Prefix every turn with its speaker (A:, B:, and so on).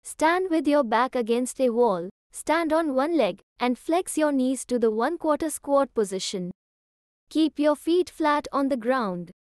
A: Stand with your back against a wall, stand on one leg, and flex your knees to the 1/4 squat position. Keep your feet flat on the ground.